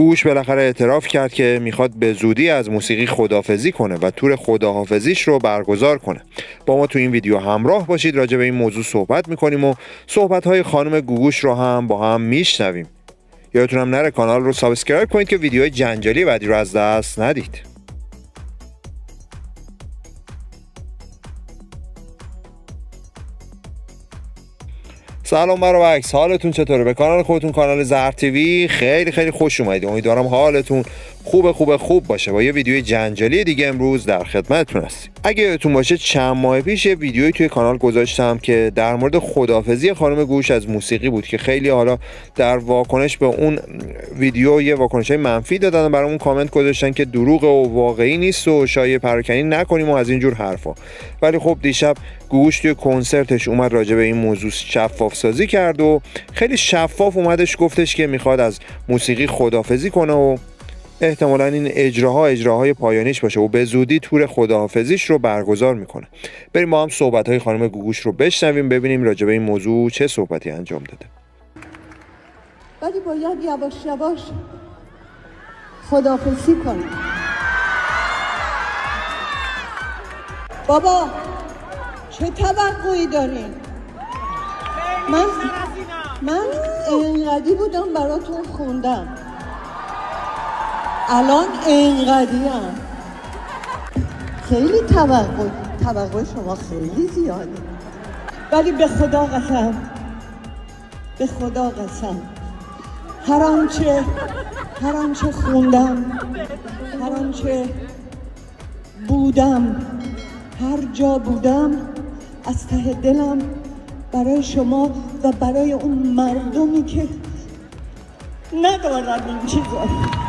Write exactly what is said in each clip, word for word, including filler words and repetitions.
گوگوش بالاخره اعتراف کرد که میخواد به زودی از موسیقی خداحافظی کنه و تور خداحافظیش رو برگزار کنه. با ما تو این ویدیو همراه باشید، راجع به این موضوع صحبت میکنیم و صحبت‌های خانم گوگوش رو هم با هم میشنویم. یادتونم نره کانال رو سابسکرایب کنید که ویدیوهای جنجالی بعدی رو از دست ندید. سلام برعکس، حالتون چطوره؟ به کانال خودتون، کانال زرد تیوی خیلی خیلی خوش اومدید. امیدوارم حالتون خوب خوب خوب باشه. با یه ویدیوی جنجالی دیگه امروز در خدمتتون هستیم. اگه یادتون باشه چند ماه پیش یه ویدیویی توی کانال گذاشتم که در مورد خداحافظی خانم گوگوش از موسیقی بود که خیلی حالا در واکنش به اون ویدیو یه واکنشای منفی دادن و برامون کامنت گذاشتن که دروغ و واقعی نیست و شایعه پراکنی نکنیم و از این جور حرفا. ولی خب دیشب گوگوش توی کنسرتش اومد راجع به این موضوع شفاف سازی کرد و خیلی شفاف اومدش گفتش که میخواد از موسیقی خداحافظی کنه و احتمالاً این اجراها اجراهای پایانیش باشه و به زودی تور خداحافظیش رو برگزار میکنه. بریم با هم صحبت‌های خانم گوگوش رو بشنویم، ببینیم راجع به این موضوع چه صحبتی انجام داده. ولی باید یواش یواش خداحافظی کنیم. بابا چه توقعی دارین؟ من من انقدی بودم براتون خوندم، الان انقدیم. خیلی توقع توقع شما خیلی زیاده، ولی به خدا قسم به خدا قسم هر آنچه هر آنچه خوندم، هر آنچه بودم، هر جا بودم، از ته دلم برای شما و برای اون مردمی که ندارن این چیزا.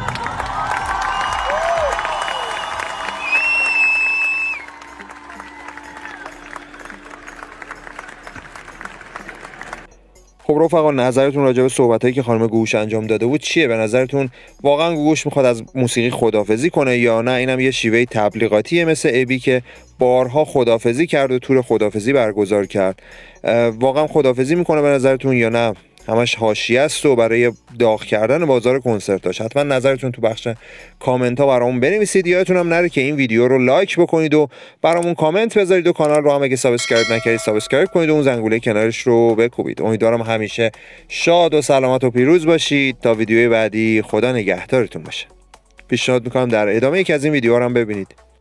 خب رفقا، نظرتون راجع به صحبتایی که خانم گوگوش انجام داده بود چیه؟ به نظرتون واقعا گوگوش میخواد از موسیقی خداحافظی کنه یا نه اینم یه شیوه تبلیغاتیه مثل ابی که بارها خداحافظی کرد و تور خداحافظی برگزار کرد؟ واقعا خداحافظی میکنه به نظرتون یا نه همش حاشیه است و برای داغ کردن بازار کنسرتاش؟ حتما نظرتون تو بخش کامنت ها برامون بنویسید. یادتون هم نره که این ویدیو رو لایک بکنید و برامون کامنت بذارید و کانال رو هم اگه سابسکرایب نکردید سابسکرایب کنید و اون زنگوله کنارش رو بکوبید. امیدوارم همیشه شاد و سلامت و پیروز باشید. تا ویدیوی بعدی خدا نگهدارتون باشه. پیشنهاد میکنم در ادامه یکی از این ویدیوها رو هم ببینید.